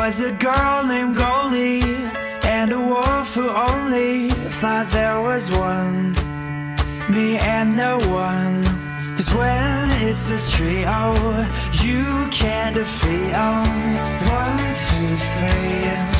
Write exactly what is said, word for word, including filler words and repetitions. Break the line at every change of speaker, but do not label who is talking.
was a girl named Goldie, and a wolf who only thought there was one, me and no one. Cause when it's a trio, you can't defeat 'em. One, two, three.